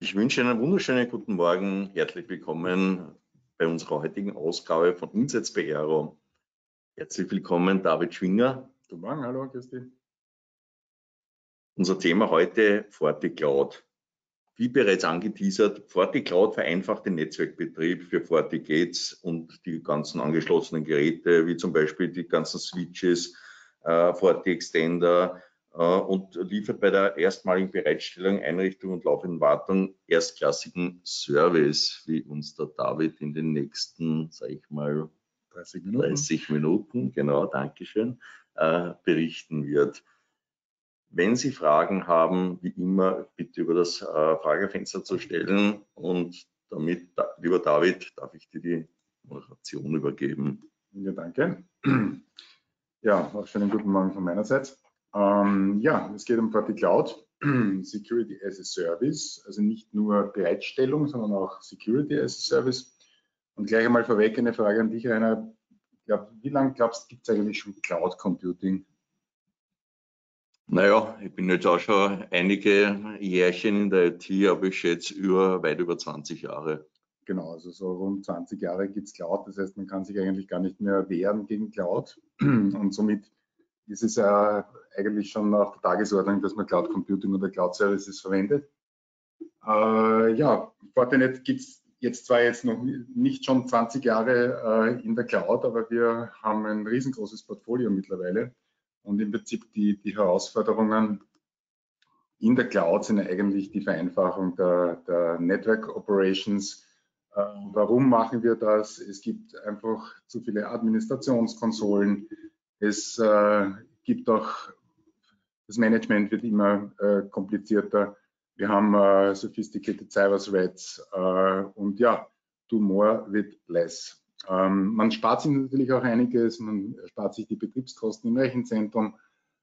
Ich wünsche einen wunderschönen guten Morgen. Herzlich willkommen bei unserer heutigen Ausgabe von Insights bei Aero. Herzlich willkommen, David Schwinger. Guten Morgen, hallo, grüß dich. Unser Thema heute: FortiCloud. Wie bereits angeteasert, FortiCloud vereinfacht den Netzwerkbetrieb für FortiGates und die ganzen angeschlossenen Geräte, wie zum Beispiel die ganzen Switches, FortiExtender, und liefert bei der erstmaligen Bereitstellung, Einrichtung und laufenden Wartung erstklassigen Service, wie uns der David in den nächsten, sage ich mal, 30 Minuten, genau, Dankeschön, berichten wird. Wenn Sie Fragen haben, wie immer, bitte über das Fragefenster zu stellen, und damit, lieber David, darf ich dir die Moderation übergeben. Ja, danke. Ja, auch schönen guten Morgen von meinerseits. Ja, es geht um FortiCloud, Security as a Service, also nicht nur Bereitstellung, sondern auch Security as a Service. Und gleich einmal vorweg eine Frage an dich, Rainer. Wie lange glaubst du, gibt es eigentlich schon Cloud Computing? Naja, ich bin jetzt auch schon einige Jährchen in der IT, aber ich schätze weit über 20 Jahre. Genau, also so rund 20 Jahre gibt es Cloud, das heißt, man kann sich eigentlich gar nicht mehr wehren gegen Cloud, und somit ist es eigentlich schon auf der Tagesordnung, dass man Cloud Computing oder Cloud Services verwendet. Ja, Fortinet gibt es jetzt zwar noch nicht schon 20 Jahre in der Cloud, aber wir haben ein riesengroßes Portfolio mittlerweile, und im Prinzip die Herausforderungen in der Cloud sind eigentlich die Vereinfachung der Network Operations. Warum machen wir das? Es gibt einfach zu viele Administrationskonsolen. Es gibt auch, das Management wird immer komplizierter. Wir haben sophisticated cyber threats, und ja, do more with less. Man spart sich natürlich auch einiges, man spart sich die Betriebskosten im Rechenzentrum,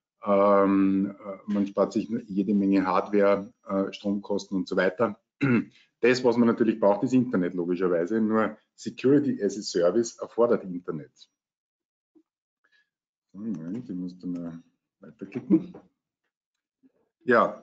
man spart sich jede Menge Hardware, Stromkosten und so weiter. Das, was man natürlich braucht, ist Internet, logischerweise. Nur Security as a Service erfordert Internet. Moment, ich muss da mal weiterklicken. Ja,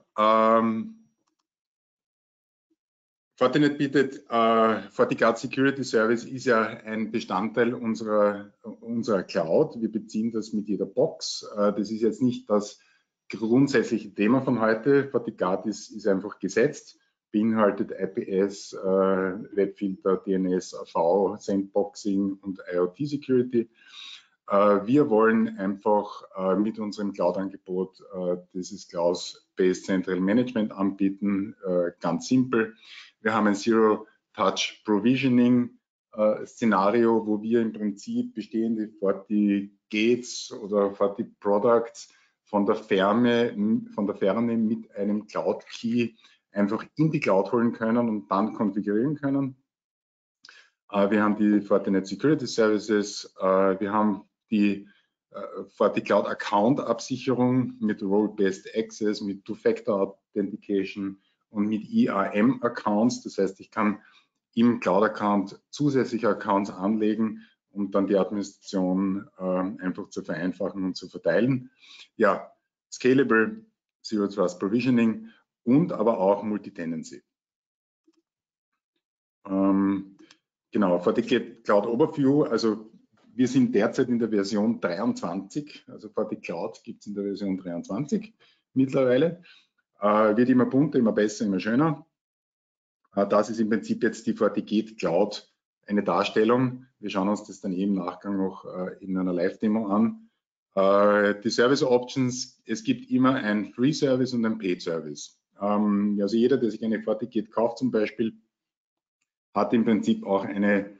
Fortinet bietet, FortiCloud Security Service ist ja ein Bestandteil unserer Cloud. Wir beziehen das mit jeder Box. Das ist jetzt nicht das grundsätzliche Thema von heute. FortiCloud ist einfach gesetzt, beinhaltet IPS, Webfilter, DNS, AV, Sandboxing und IoT Security. Wir wollen einfach mit unserem Cloud-Angebot dieses Cloud-Based Central Management anbieten, ganz simpel. Wir haben ein Zero-Touch-Provisioning-Szenario, wo wir im Prinzip bestehende FortiGates oder FortiProducts von der Ferne mit einem Cloud-Key einfach in die Cloud holen können und dann konfigurieren können. Wir haben die Fortinet Security Services, wir haben die FortiCloud Account Absicherung mit Role-Based Access, mit Two-Factor Authentication und mit IAM Accounts. Das heißt, ich kann im Cloud Account zusätzliche Accounts anlegen, um dann die Administration einfach zu vereinfachen und zu verteilen. Ja, Scalable Zero Trust Provisioning und aber auch Multitenancy. Genau, FortiCloud Overview, also wir sind derzeit in der Version 23, also FortiCloud gibt es in der Version 23 mittlerweile. Wird immer bunter, immer besser, immer schöner. Das ist im Prinzip jetzt die FortiGate Cloud, eine Darstellung. Wir schauen uns das dann im Nachgang noch in einer Live-Demo an. Die Service Options, es gibt immer ein Free Service und ein Paid Service. Also jeder, der sich eine FortiGate kauft zum Beispiel, hat im Prinzip auch eine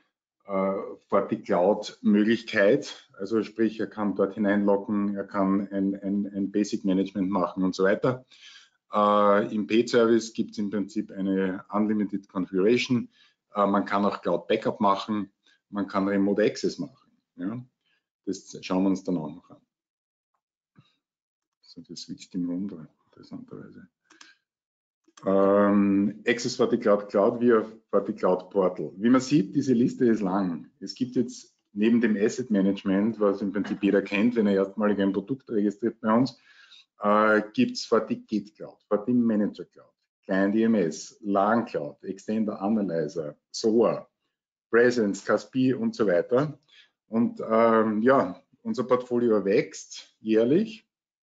FortiCloud-Möglichkeit, also sprich, er kann dort hineinloggen, er kann ein Basic-Management machen und so weiter. Im Paid-Service gibt es im Prinzip eine Unlimited Configuration, man kann auch Cloud-Backup machen, man kann Remote Access machen. Ja? Das schauen wir uns dann auch noch an. So, das switcht im runter, interessanterweise. Access FortiCloud Cloud via FortiCloud Portal. Wie man sieht, diese Liste ist lang. Es gibt jetzt neben dem Asset Management, was im Prinzip jeder kennt, wenn er erstmalig ein Produkt registriert bei uns, gibt es FortiGate Cloud, FortiManager Cloud, Client EMS, LAN Cloud, Extender Analyzer, SOA, Presence, Caspi und so weiter. Und ja, unser Portfolio wächst jährlich.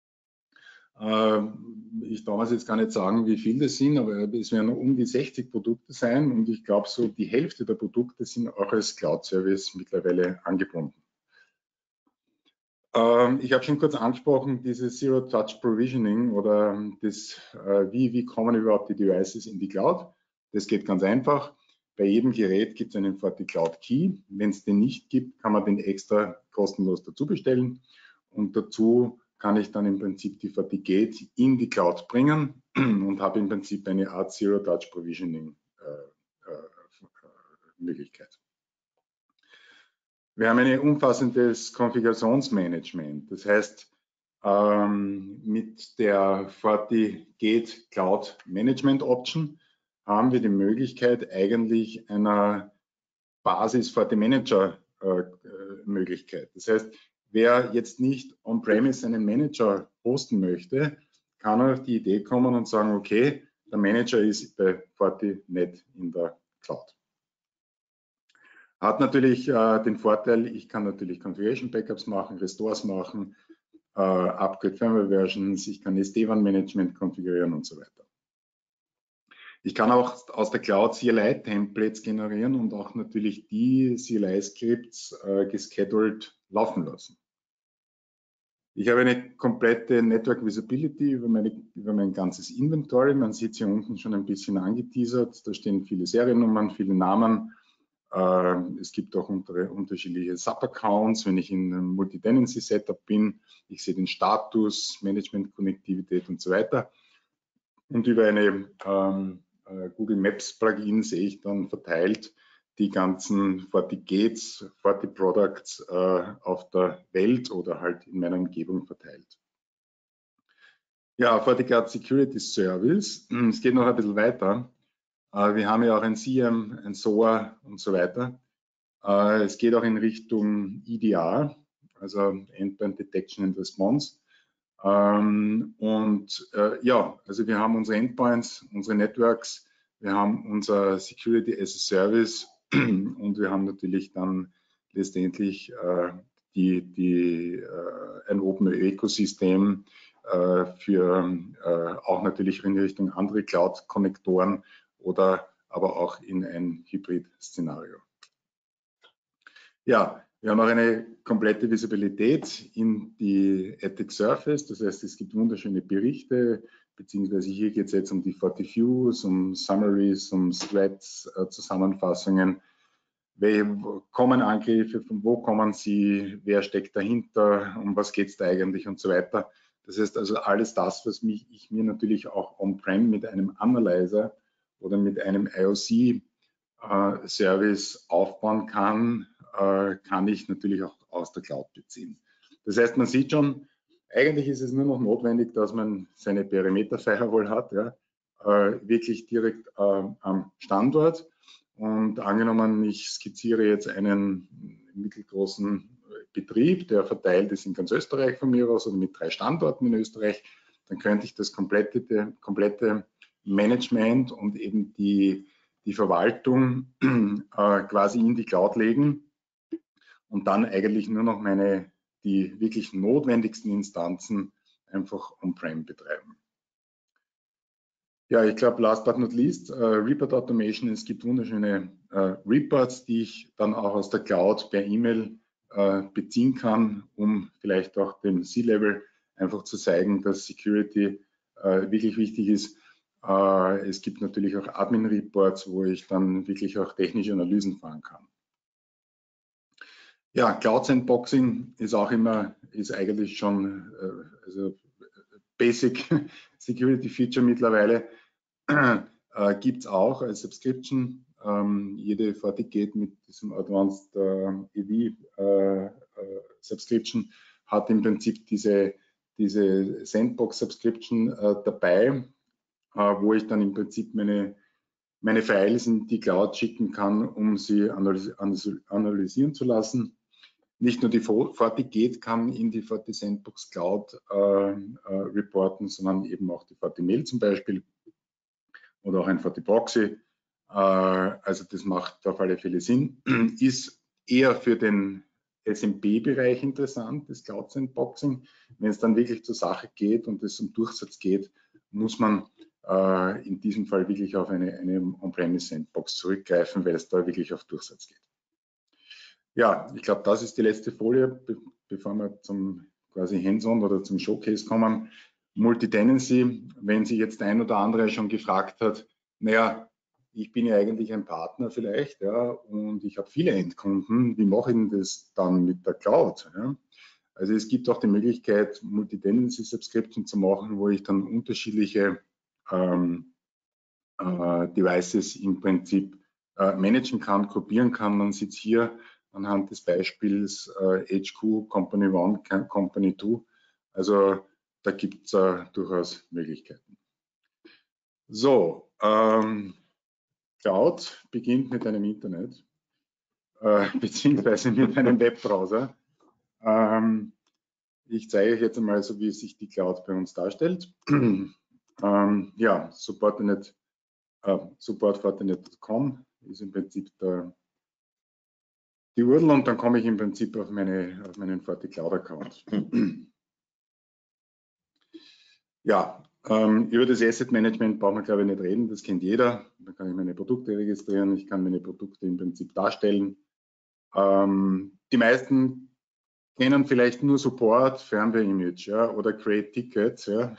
Ich darf jetzt gar nicht sagen, wie viel das sind, aber es werden um die 60 Produkte sein und ich glaube, so die Hälfte der Produkte sind auch als Cloud-Service mittlerweile angebunden. Ich habe schon kurz angesprochen, dieses Zero-Touch-Provisioning oder das, wie kommen überhaupt die Devices in die Cloud? Das geht ganz einfach. Bei jedem Gerät gibt es einen FortiCloud Key. Wenn es den nicht gibt, kann man den extra kostenlos dazu bestellen. Und dazu kann ich dann im Prinzip die FortiGate in die Cloud bringen und habe im Prinzip eine Art Zero-Touch-Provisioning Möglichkeit. Wir haben ein umfassendes Konfigurationsmanagement. Das heißt, mit der FortiGate Cloud Management Option haben wir die Möglichkeit eigentlich einer Basis FortiManager Möglichkeit. Das heißt, wer jetzt nicht on-premise einen Manager hosten möchte, kann auf die Idee kommen und sagen, okay, der Manager ist bei Fortinet in der Cloud. Hat natürlich den Vorteil, ich kann natürlich Configuration Backups machen, Restores machen, Upgrade Firmware Versions, ich kann SD-WAN Management konfigurieren und so weiter. Ich kann auch aus der Cloud CLI-Templates generieren und auch natürlich die CLI-Scripts gescheduled laufen lassen. Ich habe eine komplette Network Visibility über mein ganzes Inventory. Man sieht hier unten schon ein bisschen angeteasert. Da stehen viele Seriennummern, viele Namen. Es gibt auch unterschiedliche Sub-Accounts, wenn ich in einem Multi-Tenancy-Setup bin. Ich sehe den Status, Management-Konnektivität und so weiter. Und über eine Google Maps Plugin sehe ich dann verteilt die ganzen FortiGates, FortiProducts auf der Welt oder halt in meiner Umgebung verteilt. Ja, FortiGuard Security Service. Es geht noch ein bisschen weiter. Wir haben ja auch ein SIEM, ein SOA und so weiter. Es geht auch in Richtung EDR, also Endpoint Detection and Response. Ja, also wir haben unsere Endpoints, unsere Networks, wir haben unser Security as a Service und wir haben natürlich dann letztendlich ein Open Ökosystem für auch natürlich in Richtung andere Cloud-Konnektoren oder aber auch in ein Hybrid-Szenario. Ja, wir haben auch eine komplette Visibilität in die Attack Surface. Das heißt, es gibt wunderschöne Berichte, beziehungsweise hier geht es jetzt um die FortiViews, um Summaries, um Threads, Zusammenfassungen. Kommen Angriffe, von wo kommen sie, wer steckt dahinter, um was geht es da eigentlich und so weiter. Das heißt also alles das, was ich mir natürlich auch on-prem mit einem Analyzer oder mit einem IOC-Service aufbauen kann, kann ich natürlich auch aus der Cloud beziehen. Das heißt, man sieht schon, eigentlich ist es nur noch notwendig, dass man seine Perimeter-Firewall hat, ja, wirklich direkt am Standort. Und angenommen, ich skizziere jetzt einen mittelgroßen Betrieb, der verteilt ist in ganz Österreich von mir aus oder mit 3 Standorten in Österreich, dann könnte ich das komplette Management und eben die Verwaltung quasi in die Cloud legen und dann eigentlich nur noch die wirklich notwendigsten Instanzen einfach on-prem betreiben. Ja, ich glaube, last but not least, Report Automation. Es gibt wunderschöne Reports, die ich dann auch aus der Cloud per E-Mail beziehen kann, um vielleicht auch dem C-Level einfach zu zeigen, dass Security wirklich wichtig ist. Es gibt natürlich auch Admin-Reports, wo ich dann wirklich auch technische Analysen fahren kann. Ja, Cloud Sandboxing ist auch ist eigentlich schon also Basic Security Feature mittlerweile. Gibt es auch als Subscription. Jede FortiGate mit diesem Advanced EV Subscription hat im Prinzip diese Sandbox Subscription dabei, wo ich dann im Prinzip meine Files in die Cloud schicken kann, um sie analysieren zu lassen. Nicht nur die FortiGate kann in die FortiSandbox Cloud reporten, sondern eben auch die FortiMail zum Beispiel. oder auch ein FortiProxy. Also das macht auf alle Fälle Sinn. Ist eher für den SMB-Bereich interessant, das Cloud Sandboxing. Wenn es dann wirklich zur Sache geht und es um Durchsatz geht, muss man in diesem Fall wirklich auf eine On-Premise Sandbox zurückgreifen, weil es da wirklich auf Durchsatz geht. Ja, ich glaube, das ist die letzte Folie, bevor wir zum quasi Hands-on oder zum Showcase kommen. Multi-Tenancy, wenn sich jetzt ein oder andere schon gefragt hat, naja, ich bin ja eigentlich ein Partner vielleicht, ja, und ich habe viele Endkunden, wie mache ich denn das dann mit der Cloud? Ja? Also es gibt auch die Möglichkeit, Multi-Tenancy-Subscription zu machen, wo ich dann unterschiedliche Devices im Prinzip managen kann, gruppieren kann. Man sieht hier anhand des Beispiels HQ, Company 1, Company 2. Also da gibt es durchaus Möglichkeiten. So, Cloud beginnt mit einem Internet, beziehungsweise mit einem Webbrowser. Ich zeige euch jetzt einmal so, wie sich die Cloud bei uns darstellt. Ja, support.fortinet.com ist im Prinzip die URL und dann komme ich im Prinzip auf meinen FortiCloud-Account. Ja, über das Asset Management braucht man, glaube ich, nicht reden, das kennt jeder. Da kann ich meine Produkte registrieren, ich kann meine Produkte im Prinzip darstellen. Die meisten kennen vielleicht nur Support, Firmware-Image, ja, oder Create Tickets. Ja.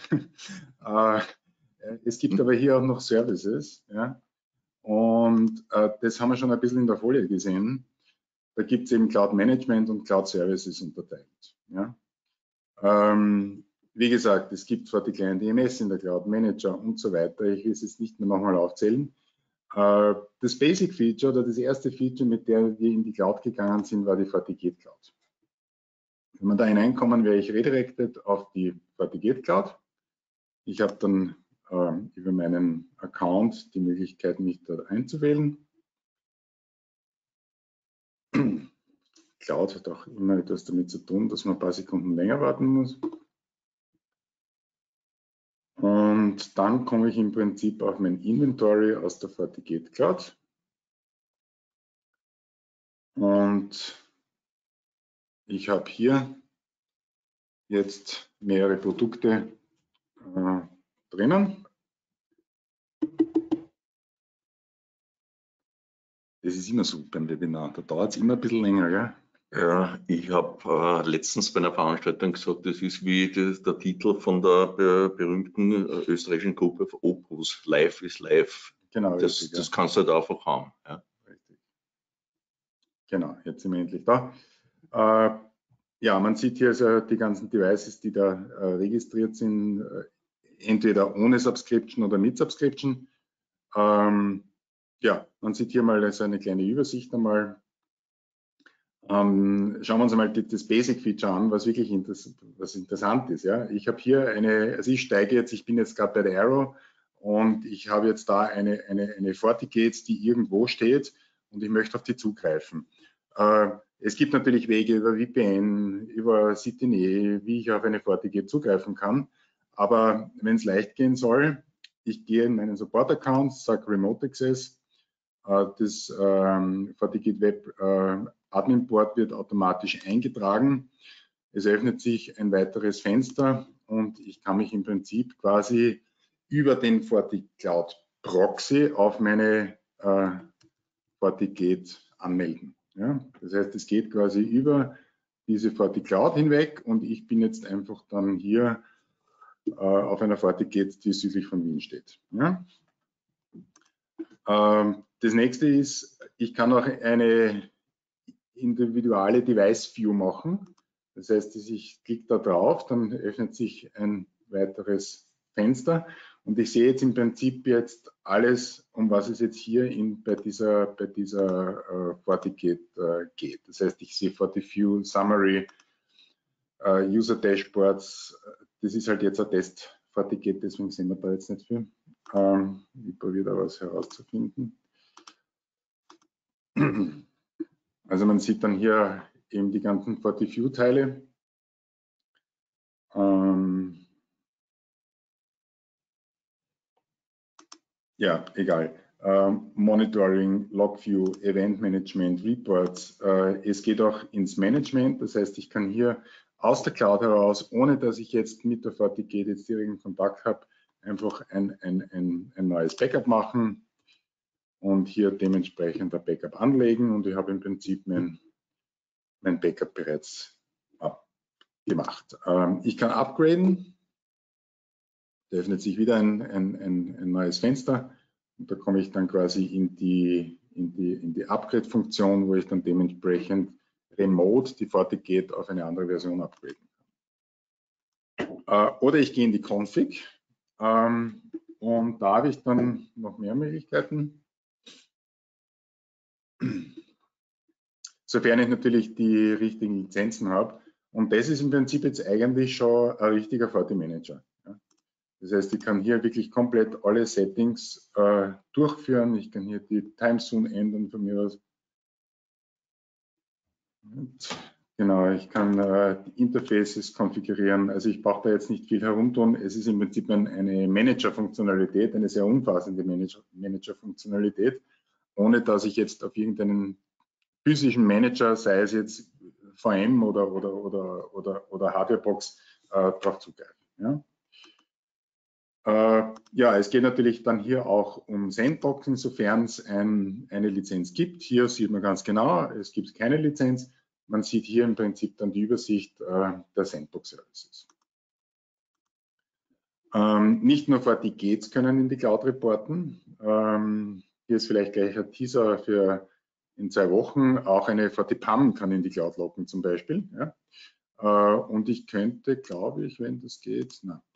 Es gibt aber hier auch noch Services. Ja. Und das haben wir schon ein bisschen in der Folie gesehen. Da gibt es eben Cloud Management und Cloud Services unterteilt. Ja. Wie gesagt, es gibt zwar die kleinen DMS in der Cloud Manager und so weiter. Ich will es jetzt nicht mehr nochmal aufzählen. Das Basic Feature oder das erste Feature, mit der wir in die Cloud gegangen sind, war die FortiGate Cloud. Wenn wir da hineinkommen, wäre ich redirected auf die FortiGate Cloud. Ich habe dann über meinen Account die Möglichkeit, mich dort einzuwählen. Cloud hat auch immer etwas damit zu tun, dass man ein paar Sekunden länger warten muss. Und dann komme ich im Prinzip auf mein Inventory aus der FortiGate Cloud. Und ich habe hier jetzt mehrere Produkte drinnen. Das ist immer so beim Webinar, da dauert es immer ein bisschen länger, gell? Ja, ich habe letztens bei einer Veranstaltung gesagt, das ist wie der Titel von der berühmten österreichischen Gruppe Opus, Life is Life. Genau, das, richtig, das kannst du halt einfach haben. Ja. Richtig. Genau, jetzt sind wir endlich da. Ja, man sieht hier also die ganzen Devices, die da registriert sind, entweder ohne Subscription oder mit Subscription. Ja, man sieht hier mal also eine kleine Übersicht einmal. Schauen wir uns einmal das Basic-Feature an, was wirklich interessant ist. Ja. Ich habe hier also ich bin jetzt gerade bei der Arrow und ich habe jetzt da eine FortiGate, die irgendwo steht und ich möchte auf die zugreifen. Es gibt natürlich Wege über VPN, über CTNE, wie ich auf eine FortiGate zugreifen kann. Aber wenn es leicht gehen soll, ich gehe in meinen Support-Account, sage Remote Access, das FortiGate Web Admin-Port wird automatisch eingetragen. Es öffnet sich ein weiteres Fenster und ich kann mich im Prinzip quasi über den FortiCloud Proxy auf meine FortiGate anmelden. Ja? Das heißt, es geht quasi über diese FortiCloud hinweg und ich bin jetzt einfach dann hier auf einer FortiGate, die südlich von Wien steht. Ja? Das nächste ist, ich kann auch eine individuelle Device View machen. Das heißt, ich klicke da drauf, dann öffnet sich ein weiteres Fenster und ich sehe jetzt im Prinzip jetzt alles, um was es jetzt hier bei dieser FortiGate geht. Das heißt, ich sehe FortiView, Summary, User Dashboards. Das ist halt jetzt ein Test FortiGate, deswegen sehen wir da jetzt nicht viel. Ich probiere da was herauszufinden. Also man sieht dann hier eben die ganzen FortiView-Teile. Ja, egal. Monitoring, Logview, Event Management, Reports. Es geht auch ins Management. Das heißt, ich kann hier aus der Cloud heraus, ohne dass ich jetzt mit der FortiGate jetzt direkten Kontakt habe, einfach ein neues Backup machen und hier dementsprechend ein Backup anlegen. Und ich habe im Prinzip mein Backup bereits gemacht. Ich kann upgraden. Da öffnet sich wieder ein neues Fenster. Und da komme ich dann quasi in die Upgrade-Funktion, wo ich dann dementsprechend remote die FortiGate auf eine andere Version upgraden kann. Oder ich gehe in die Config und da habe ich dann noch mehr Möglichkeiten. Sofern ich natürlich die richtigen Lizenzen habe. Und das ist im Prinzip jetzt eigentlich schon ein richtiger FortiManager. Das heißt, ich kann hier wirklich komplett alle Settings durchführen. Ich kann hier die Timezone ändern von mir aus. Und, genau, ich kann die Interfaces konfigurieren. Also ich brauche da jetzt nicht viel herumtun. Es ist im Prinzip eine Manager-Funktionalität, eine sehr umfassende Manager-Funktionalität, ohne dass ich jetzt auf irgendeinen physischen Manager, sei es jetzt VM oder Hardwarebox, darauf zugreife. Ja? Ja, es geht natürlich dann hier auch um Sandboxen, sofern es eine Lizenz gibt. Hier sieht man ganz genau, es gibt keine Lizenz. Man sieht hier im Prinzip dann die Übersicht der Sandbox-Services. Nicht nur FortiGates können in die Cloud reporten. Hier ist vielleicht gleich ein Teaser für in 2 Wochen. Auch eine FortiPAM kann in die Cloud locken zum Beispiel. Ja. Und ich könnte, glaube ich, wenn das geht,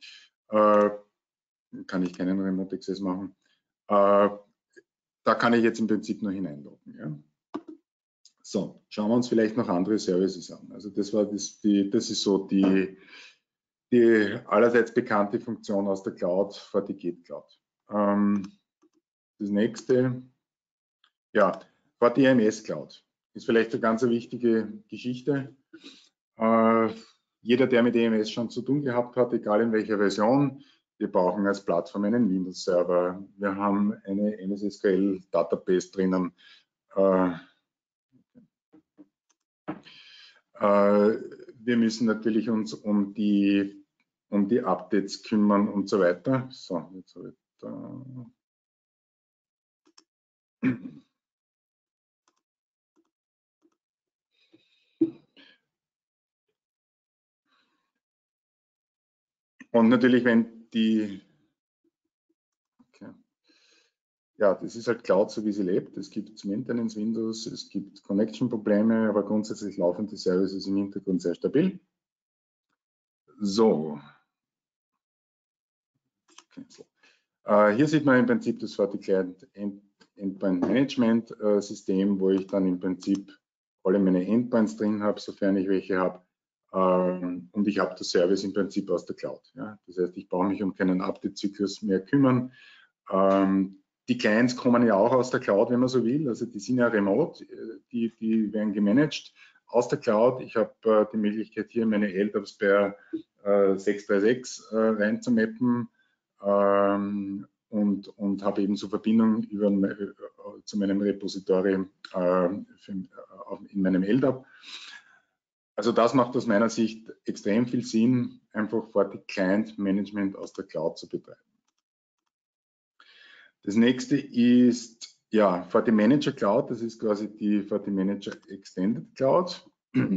kann ich keinen Remote Access machen. Da kann ich jetzt im Prinzip nur hineinloggen. Ja. So, schauen wir uns vielleicht noch andere Services an. Also das ist so die allerseits bekannte Funktion aus der Cloud, FortiGate Cloud. Das nächste, ja, FortiAMS Cloud ist vielleicht eine ganz wichtige Geschichte. Jeder, der mit EMS schon zu tun gehabt hat, egal in welcher Version, wir brauchen als Plattform einen Windows-Server. Wir haben eine MS SQL Database drinnen. Wir müssen natürlich uns um die Updates kümmern und so weiter. So, jetzt habe ich da. Und natürlich, wenn die, okay. Ja, das ist halt Cloud, so wie sie lebt. Es gibt Maintenance Windows, es gibt Connection-Probleme, aber grundsätzlich laufen die Services im Hintergrund sehr stabil. So. Okay, so. Hier sieht man im Prinzip das FortiClient Endpoint Management System, wo ich dann im Prinzip alle meine Endpoints drin habe, sofern ich welche habe. Und ich habe das Service im Prinzip aus der Cloud. Ja? Das heißt, ich brauche mich um keinen Update-Zyklus mehr kümmern. Die Clients kommen ja auch aus der Cloud, wenn man so will. Also die sind ja remote, die werden gemanagt aus der Cloud. Ich habe die Möglichkeit, hier meine LDAPs per 636 reinzumappen und habe eben so Verbindung zu meinem Repository in meinem LDAP. Also das macht aus meiner Sicht extrem viel Sinn, einfach FortiClient-Management aus der Cloud zu betreiben. Das nächste ist ja FortiManager Cloud, das ist quasi die FortiManager Extended Cloud.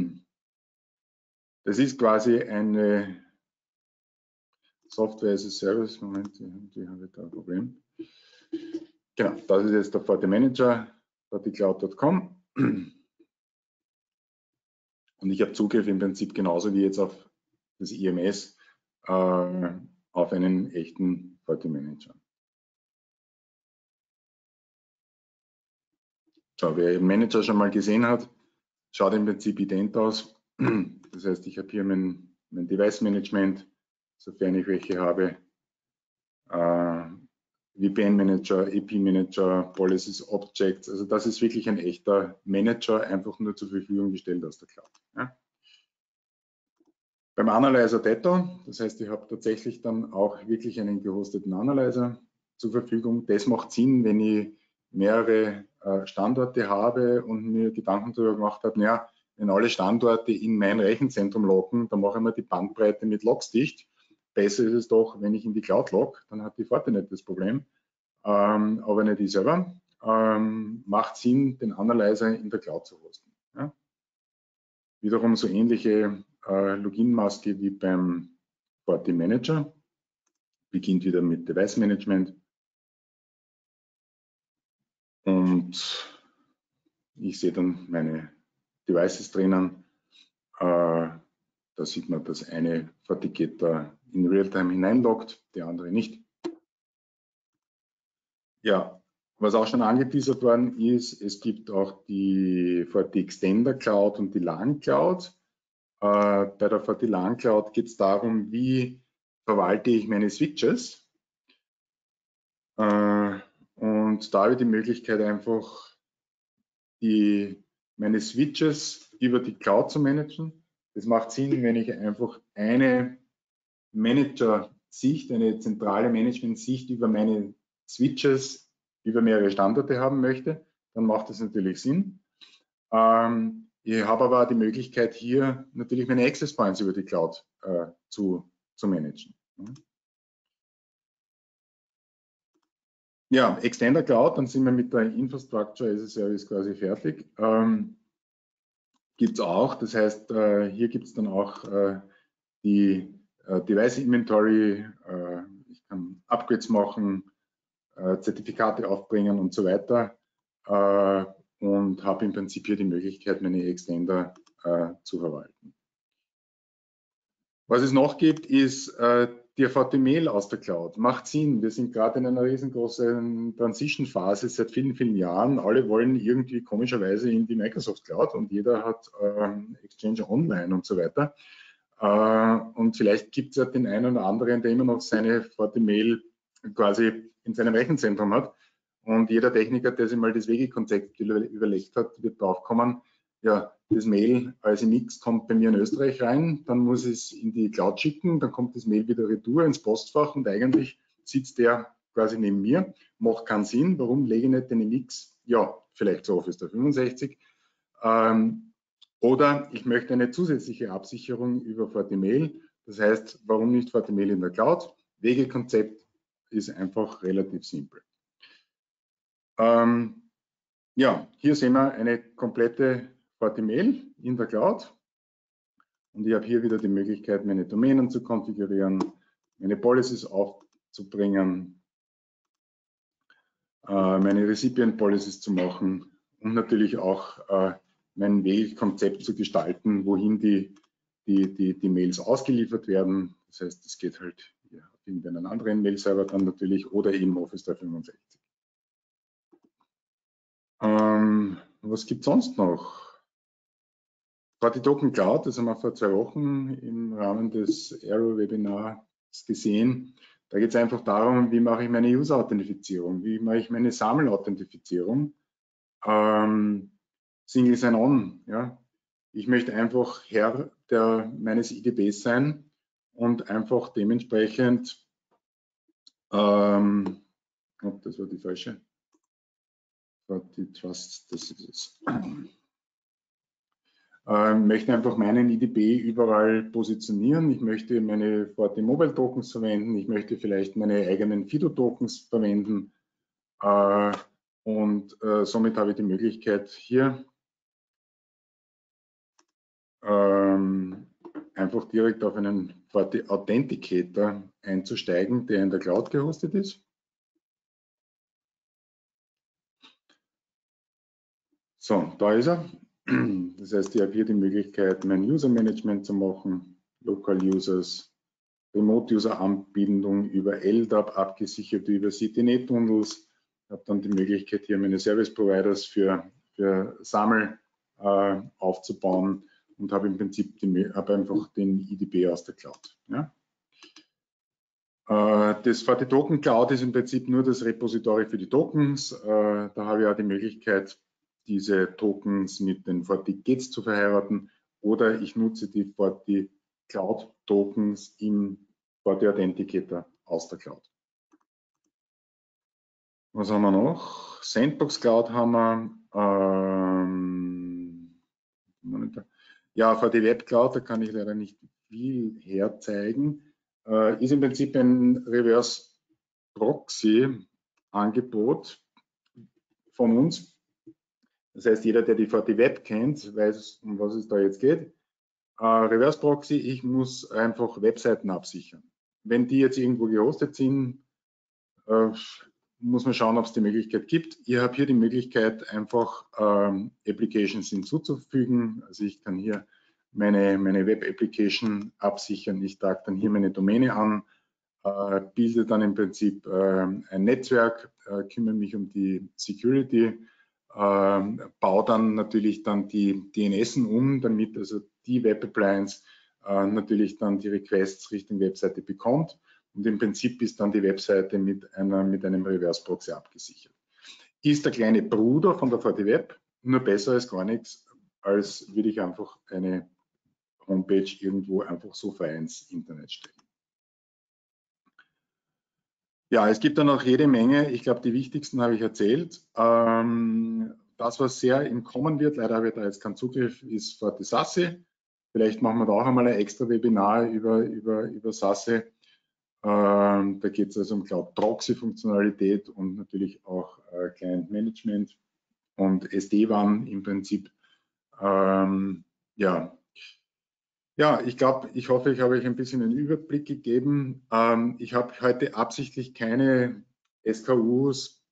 Das ist quasi eine Software as a Service. Moment, die habe ich da ein Problem. Genau, das ist jetzt der FortiManager, FortiCloud.com. Und ich habe Zugriff im Prinzip genauso wie jetzt auf das IMS auf einen echten FortiManager. So, wer den Manager schon mal gesehen hat, schaut im Prinzip ident aus. Das heißt, ich habe hier mein Device Management, sofern ich welche habe, VPN Manager, EP Manager, Policies, Objects. Also das ist wirklich ein echter Manager, einfach nur zur Verfügung gestellt aus der Cloud. Ja. Beim Analyzer Detto, das heißt, ich habe tatsächlich dann auch wirklich einen gehosteten Analyzer. zur Verfügung. Das macht Sinn, wenn ich mehrere Standorte habe und mir Gedanken darüber gemacht habe, naja, wenn alle Standorte in mein Rechenzentrum loggen, dann mache ich mir die Bandbreite mit Logs dicht. Besser ist es doch, wenn ich in die Cloud logge, dann hat die Fortinet das Problem, aber nicht ich selber. Macht Sinn, den Analyzer in der Cloud zu hosten. Ja? Wiederum so ähnliche Login-Maske wie beim FortiManager. Beginnt wieder mit Device Management. Und ich sehe dann meine Devices drinnen. Da sieht man, dass eine FortiGator in Realtime hineinloggt, die andere nicht. Ja, was auch schon angeteasert worden ist, es gibt auch die FortiExtender Cloud und die LAN Cloud. Bei der FortiLAN Cloud geht es darum, wie verwalte ich meine Switches. Und da habe ich die Möglichkeit, einfach meine Switches über die Cloud zu managen. Das macht Sinn, wenn ich einfach eine Manager-Sicht, eine zentrale Management-Sicht über meine Switches über mehrere Standorte haben möchte, dann macht das natürlich Sinn. Ich habe aber die Möglichkeit, hier natürlich meine Access Points über die Cloud zu managen. Ja, Extender Cloud, dann sind wir mit der Infrastructure as a Service quasi fertig. Gibt es auch, das heißt, hier gibt es dann auch die Device Inventory, ich kann Upgrades machen, Zertifikate aufbringen und so weiter und habe im Prinzip hier die Möglichkeit, meine Extender zu verwalten. Was es noch gibt, ist die VT-Mail aus der Cloud. Macht Sinn. Wir sind gerade in einer riesengroßen Transition-Phase seit vielen, vielen Jahren. Alle wollen irgendwie komischerweise in die Microsoft Cloud und jeder hat Exchange Online und so weiter. Und vielleicht gibt es ja den einen oder anderen, der immer noch seine VT-Mail quasi in seinem Rechenzentrum hat. Und jeder Techniker, der sich mal das Wegekonzept überlegt hat, wird drauf kommen, ja, das Mail als MX kommt bei mir in Österreich rein, dann muss ich es in die Cloud schicken, dann kommt das Mail wieder retour ins Postfach und eigentlich sitzt der quasi neben mir. Macht keinen Sinn. Warum lege ich nicht den MX? Ja, vielleicht zu Office 365. Oder ich möchte eine zusätzliche Absicherung über FortiMail. Das heißt, warum nicht FortiMail in der Cloud? Wegekonzept ist einfach relativ simpel. Ja, hier sehen wir eine komplette FortiMail in der Cloud. Und ich habe hier wieder die Möglichkeit, meine Domänen zu konfigurieren, meine Policies aufzubringen, meine Recipient Policies zu machen und natürlich auch mein Mail-Konzept zu gestalten, wohin die Mails ausgeliefert werden. Das heißt, es geht halt auf irgendeinen anderen Mail-Server dann natürlich oder eben Office 365. Was gibt es sonst noch? FortiToken Cloud, das haben wir vor 2 Wochen im Rahmen des Aero-Webinars gesehen. Da geht es einfach darum, wie mache ich meine User-Authentifizierung, wie mache ich meine SAML-Authentifizierung. Single Sign-On. Ja. Ich möchte einfach Herr meines IDBs sein und einfach dementsprechend, das war die falsche, FortiTrust, das ist es. Möchte einfach meinen IDB überall positionieren. Ich möchte meine Forti Mobile Tokens verwenden. Ich möchte vielleicht meine eigenen Fido Tokens verwenden. Und somit habe ich die Möglichkeit, hier einfach direkt auf einen Forti Authenticator einzusteigen, der in der Cloud gehostet ist. So, da ist er. Das heißt, ich habe hier die Möglichkeit, mein User-Management zu machen, Local Users, Remote-User-Anbindung über LDAP abgesichert über CTNet-Tunnels. Ich habe dann die Möglichkeit, hier meine Service-Providers für SAML aufzubauen und habe im Prinzip einfach den IDB aus der Cloud. Ja. Das FortiToken Cloud ist im Prinzip nur das Repository für die Tokens. Da habe ich auch die Möglichkeit, diese Tokens mit den FortiGates zu verheiraten oder ich nutze die Forti Cloud Tokens im Forti Authenticator aus der Cloud. Was haben wir noch? Sandbox Cloud haben wir. Ja, für die Web Cloud, da kann ich leider nicht viel herzeigen. Ist im Prinzip ein Reverse Proxy Angebot von uns. Das heißt, jeder, der die VT-Web kennt, weiß, um was es da jetzt geht. Reverse Proxy, ich muss einfach Webseiten absichern. Wenn die jetzt irgendwo gehostet sind, muss man schauen, ob es die Möglichkeit gibt. Ihr habt hier die Möglichkeit, einfach Applications hinzuzufügen. Also ich kann hier meine Web-Application absichern. Ich trage dann hier meine Domäne an, bilde dann im Prinzip ein Netzwerk, kümmere mich um die Security, baue dann natürlich dann die DNSen um, damit also die Web Appliance natürlich dann die Requests Richtung Webseite bekommt. Und im Prinzip ist dann die Webseite mit einem Reverse Proxy abgesichert. Ist der kleine Bruder von der VT-Web, nur besser als gar nichts, als würde ich einfach eine Homepage irgendwo einfach so frei ins Internet stellen. Ja, es gibt dann noch jede Menge. Ich glaube, die wichtigsten habe ich erzählt. Das, was sehr im Kommen wird, leider habe ich da jetzt keinen Zugriff, ist VT SASE. Vielleicht machen wir da auch einmal ein extra Webinar über SASE. Da geht es also um Cloud-Proxy-Funktionalität und natürlich auch Client-Management und SD-WAN im Prinzip. Ja, ich glaube, ich hoffe, ich habe euch ein bisschen einen Überblick gegeben. Ich habe heute absichtlich keine SKUs,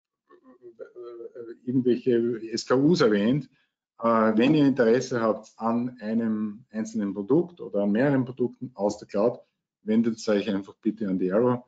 irgendwelche SKUs erwähnt. Wenn ihr Interesse habt an einem einzelnen Produkt oder an mehreren Produkten aus der Cloud, wendet euch einfach bitte an die Arrow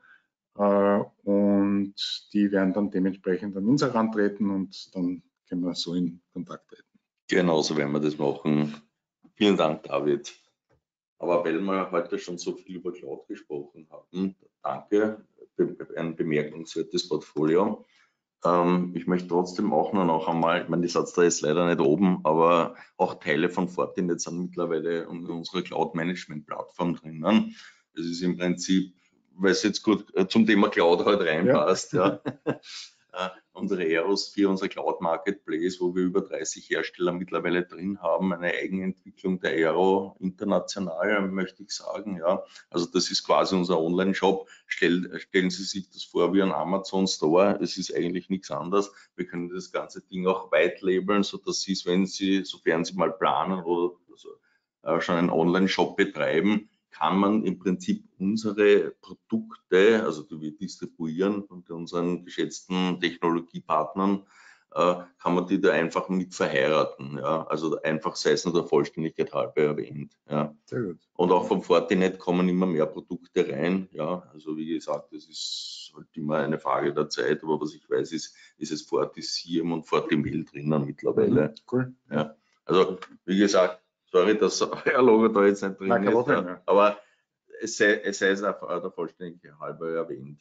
und die werden dann dementsprechend an uns herantreten und dann können wir so in Kontakt treten. Genau, so werden wir das machen. Vielen Dank, David. Aber weil wir heute schon so viel über Cloud gesprochen haben, danke, ein bemerkenswertes Portfolio. Ich möchte trotzdem auch noch einmal, ich meine, die Satz da ist leider nicht oben, aber auch Teile von Fortinet sind mittlerweile in unserer Cloud-Management-Plattform drinnen. Das ist im Prinzip, weil es jetzt gut zum Thema Cloud halt reinpasst, ja. Unsere Aerosphere, unser Cloud Marketplace, wo wir über 30 Hersteller mittlerweile drin haben, eine Eigenentwicklung der Aero international, möchte ich sagen. Ja. Also das ist quasi unser Online-Shop. Stellen Sie sich das vor wie ein Amazon Store. Es ist eigentlich nichts anderes. Wir können das ganze Ding auch white labeln, sodass Sie, wenn Sie, sofern Sie mal planen oder schon einen Online-Shop betreiben, kann man im Prinzip unsere Produkte, also die wir distribuieren und unseren geschätzten Technologiepartnern, kann man die da einfach mit verheiraten. Ja? Also einfach, sei es nur der Vollständigkeit halber erwähnt. Ja? Sehr gut. Und auch vom Fortinet kommen immer mehr Produkte rein. Ja? Also wie gesagt, das ist halt immer eine Frage der Zeit, aber was ich weiß, ist es FortiSIEM und FortiMail drinnen mittlerweile. Cool. Ja? Also wie gesagt, sorry, dass euer Logo da jetzt nicht drin ist, ja. Aber es sei es der Vollständigkeit halber erwähnt.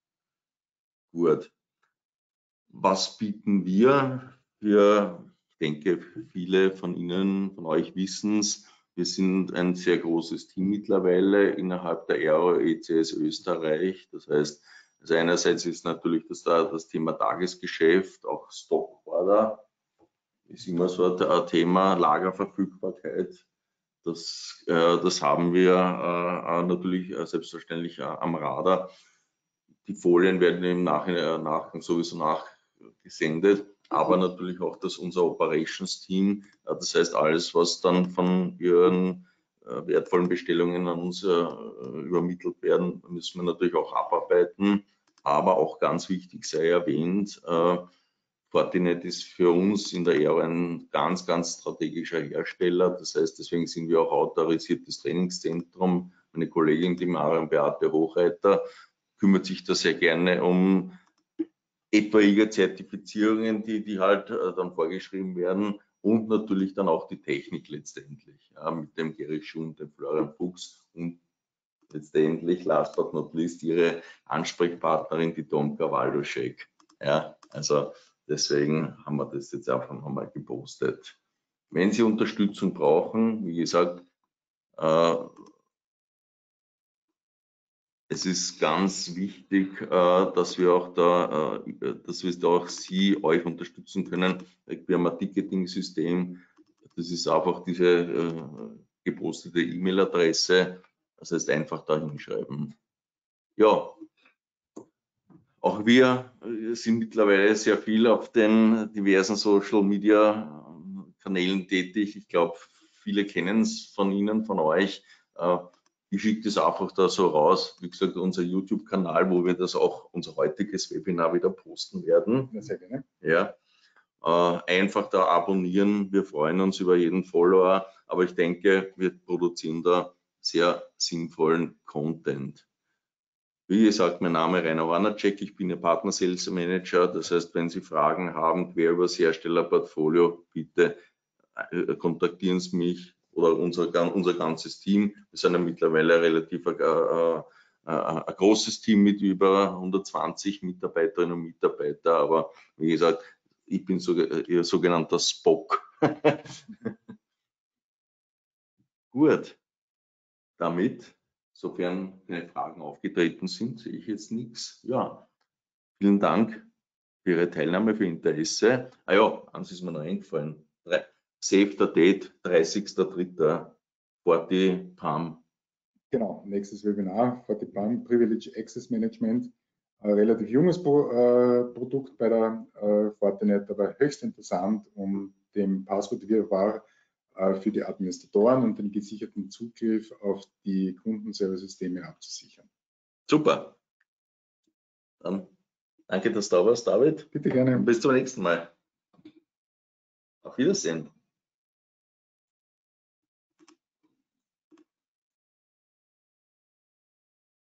Gut. Was bieten wir? Ich denke, viele von Ihnen, von euch wissen es, wir sind ein sehr großes Team mittlerweile innerhalb der Aero ECS Österreich. Das heißt, also einerseits ist natürlich das Thema Tagesgeschäft, auch Stockorder ist immer so ein Thema, Lagerverfügbarkeit. Das haben wir natürlich selbstverständlich am Radar. Die Folien werden im Nachgang sowieso nachgesendet, aber natürlich auch unser Operations-Team. Das heißt, alles, was dann von Ihren wertvollen Bestellungen an uns übermittelt werden, müssen wir natürlich auch abarbeiten. Aber auch ganz wichtig sei erwähnt, Fortinet ist für uns in der Aero ein ganz, ganz strategischer Hersteller. Das heißt, deswegen sind wir auch autorisiertes Trainingszentrum. Meine Kollegin, die Marion Beate Hochreiter, kümmert sich da sehr gerne um etwaige Zertifizierungen, die halt dann vorgeschrieben werden und natürlich dann auch die Technik letztendlich, ja, mit dem Gary Schun, dem Florian Fuchs und letztendlich, last but not least, ihre Ansprechpartnerin, die Tomka Walduschek. Ja, also deswegen haben wir das jetzt einfach nochmal gepostet. Wenn Sie Unterstützung brauchen, wie gesagt, es ist ganz wichtig, dass wir auch da, Sie, euch unterstützen können. Wir haben ein Ticketing-System. Das ist einfach diese gepostete E-Mail-Adresse. Das heißt, einfach da hinschreiben. Ja, auch wir sind mittlerweile sehr viel auf den diversen Social-Media-Kanälen tätig. Ich glaube, viele kennen es von Ihnen, von euch. Ich schicke das einfach da so raus. Wie gesagt, unser YouTube-Kanal, wo wir das auch, unser heutiges Webinar wieder posten werden. Ja, sehr gerne. Ja. Einfach da abonnieren. Wir freuen uns über jeden Follower. Aber ich denke, wir produzieren da sehr sinnvollen Content. Wie gesagt, mein Name ist Rainer Warnacek, ich bin Ihr Partner Sales Manager. Das heißt, wenn Sie Fragen haben, quer über das Herstellerportfolio, bitte kontaktieren Sie mich oder unser ganzes Team. Wir sind ja mittlerweile relativ ein großes Team mit über 120 Mitarbeiterinnen und Mitarbeitern. Aber wie gesagt, ich bin Ihr sogenannter Spock. Gut, damit. Sofern keine Fragen aufgetreten sind, sehe ich jetzt nichts. Ja, vielen Dank für Ihre Teilnahme, für Ihr Interesse. Ah ja, eins ist mir noch eingefallen. Save the Date, 30.03. FortiPAM. Genau, nächstes Webinar, FortiPAM, Privilege Access Management. Ein relativ junges Produkt bei der Fortinet, aber höchst interessant, um den Passwortwirrwarr für die Administratoren und den gesicherten Zugriff auf die Kundenserver-Systeme abzusichern. Super. Dann danke, dass du da warst, David. Bitte gerne. Und bis zum nächsten Mal. Auf Wiedersehen.